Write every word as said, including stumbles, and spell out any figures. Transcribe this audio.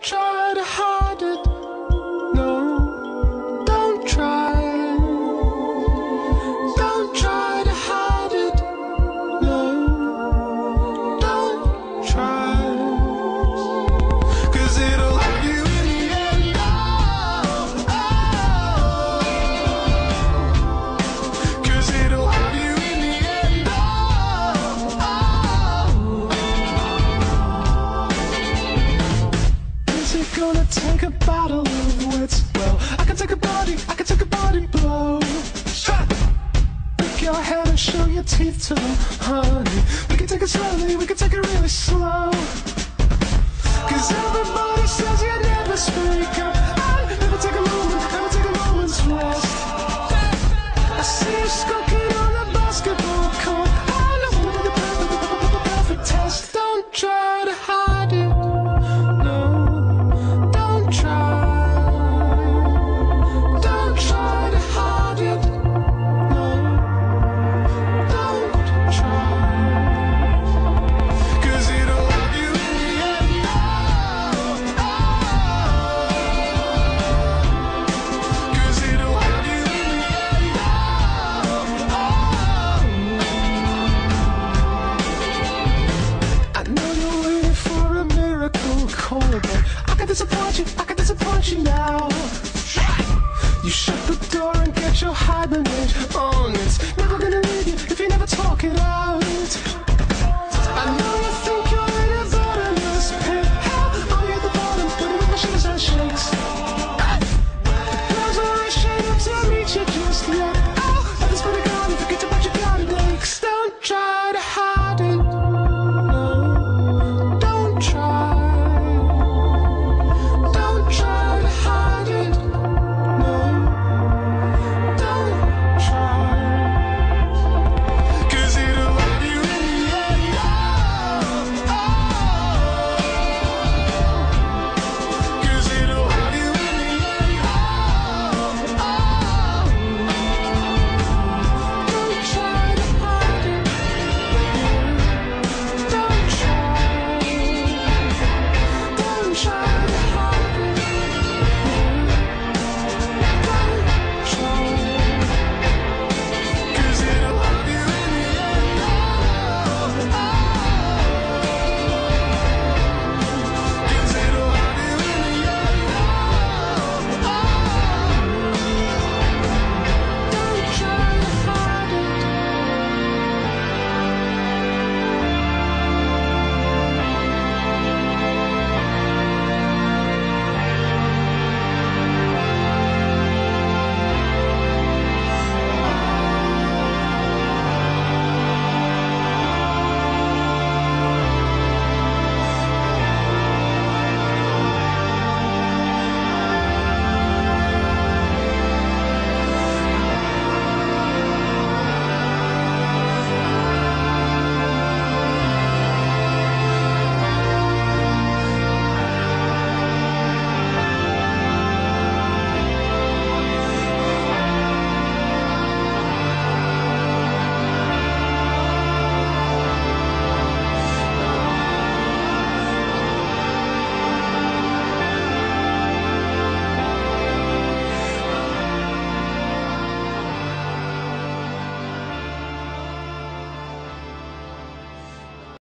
try to hide it. No, don't try. Don't try to hide it. No, don't try. Cause it'll hurt you in the end. Oh, oh. Cause it'll hurt you in the end. Oh, oh. Is it gonna take a bottle of wits? Well, I can take a body, I can take a body blow. Pick your head and show your teeth to them, honey. We can take it slowly, we can take it really slow. Cause everybody says you never speak up. I never take a moment, never take a moment's rest. I see you skulking on the basketball court. I know we'll be the perfect, the perfect, the perfect test. Don't try to hide it. No, don't try. Don't try to hide it. No, don't try. Cause it'll hurt you in the end. Oh, oh. Cause it'll hurt you in the end. Oh, oh. I know you're waiting for a miracle call, but I can disappoint you, I can disappoint you now. You shut the door and get your hibernate on. It's never gonna leave you if you never talk it out. I know